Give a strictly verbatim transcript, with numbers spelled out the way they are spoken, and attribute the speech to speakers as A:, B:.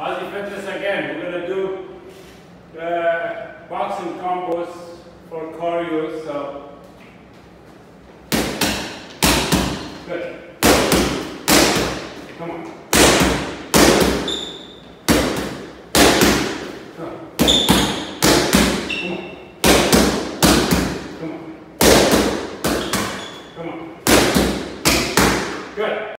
A: Aussie Fitness again. We're gonna do uh, boxing combos for cardio. So good. Come on.